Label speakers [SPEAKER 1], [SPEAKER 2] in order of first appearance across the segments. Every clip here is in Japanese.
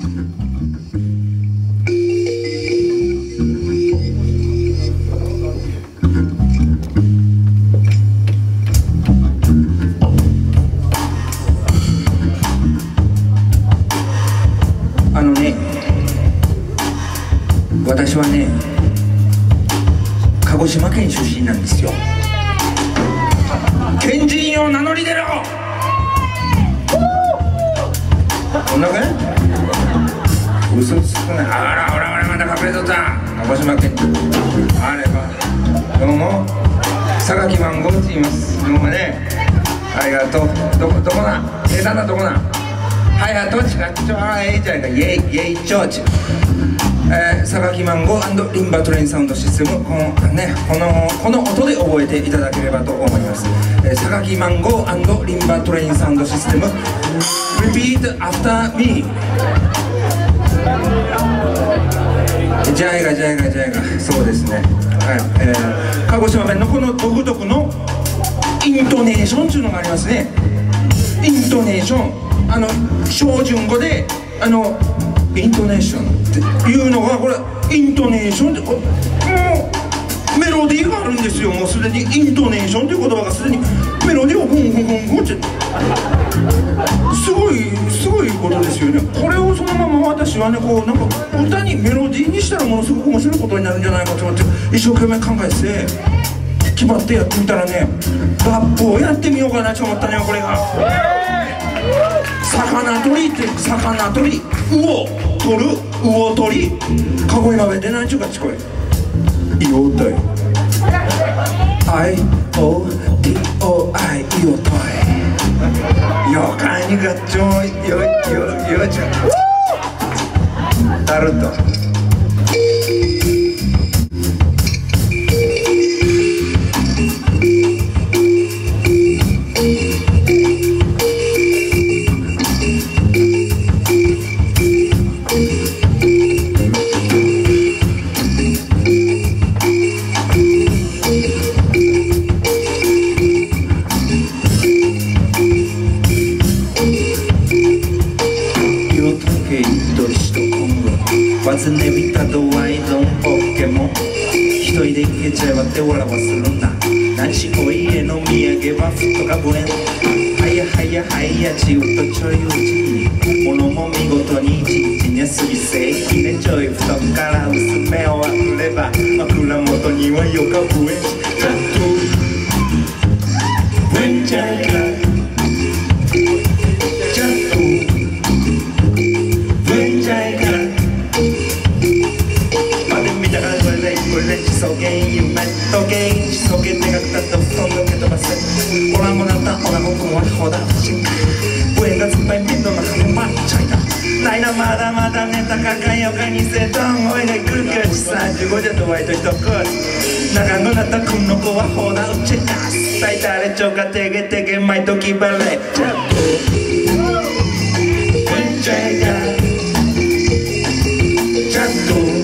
[SPEAKER 1] 私はね、鹿児島県出身なんですよ。県人よ名乗り出ろ。こんなかい嘘つくな。あらほらほら、また隠れとった。鹿児島県あればどうも榊マンゴーって言います。どうもね、ありがとう。どこな下手なとこな。はいはい、どっちかちょあえいじゃないか。イェイイェイチョーチ。榊マンゴー&リンバトレインサウンドシステム、この音で覚えていただければと思います。榊マンゴー&リンバトレインサウンドシステム Repeat after me。 ジャイガジャイガジャイガ、そうですね。はい、鹿児島弁のこの独特のイントネーションっていうのがありますね。イントネーション、標準語でイントネーションっていうのが、これイントネーションってもうメロディーがあるんですよ。もうすでにイントネーションという言葉がすでにメロディーをゴンゴンゴンゴンってすごいことですよね。これをそのまま私はね、こうなんか歌にメロディーにしたらものすごく面白いことになるんじゃないかと思って一生懸命考えて決まってやってみたらね、ラップをやってみようかなと思ったね。これが魚取りって、魚取り、魚取る、魚取り、かごいまべでなんちゅうかちこいIotoi I-O-T-O-I Iotoi よかにがちょいよちゃタルト忘れみたとワイドンポッケも一人で行けちゃえばってわらわするんだ。何しお家の土産はふっとかぶれん。はやはやはやちうとちょいうちに物も見事に一日に過ぎせいひねちょい布団から薄めをあふれば枕元にはよかぶえんちゃっとぶえんちゃいかちゃっとぶえんちゃいかこれで地層原夢と原因地層原でがくたった布団抜け飛ばせオラもなったオラもくもはほだ上がつっぱい面倒な羽まっちゃいだないなまだまだネタかかんよかにせとんおいでくるかち35じゃとわいとひとく長くなったくんの子はほだうちだすたいたれちょかてげてげまいときばれちゃっとうんちゃいがちゃっと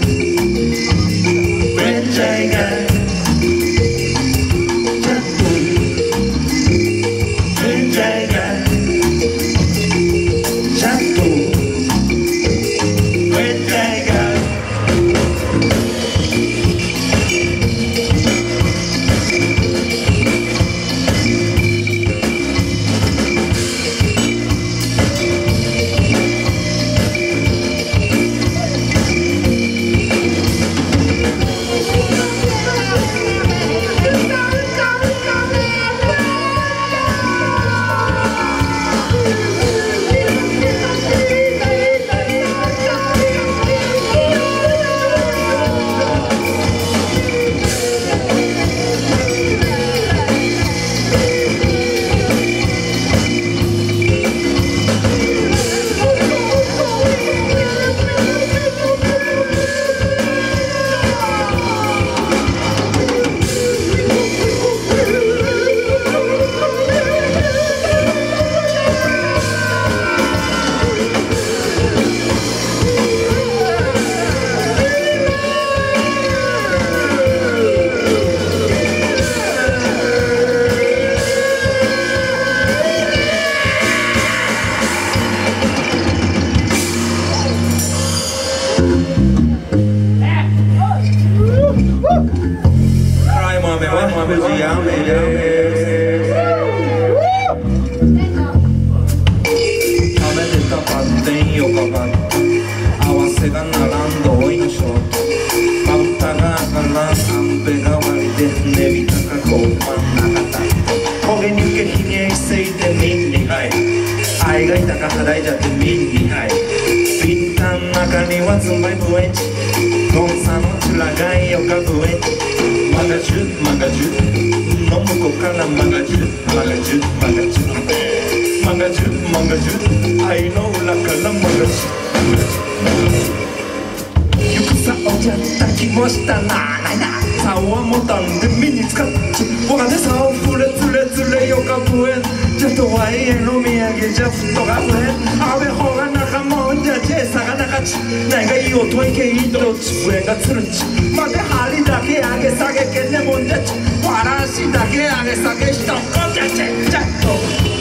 [SPEAKER 1] 愛がいたか肌いじゃってみにはいピッタン中にはズンバイブエンチゴンサのチラガイよかブエンチマガジュマガジュの向こうからマガジュマガジュマガジュマガジュマガジュ愛の裏からマガジュ行くさおじゃった気もしたなないなさはもたんで身につかっちわかねさをふれつれつれよかぶえんじゃとはいえの土産じゃふっとがぶえんあべほが仲もんじゃジェイさがなかちないがいいおといけいいどっちぶえがつるちまで針だけ上げ下げけねもんじゃちわらしだけ上げ下げしとこんじゃちじゃっと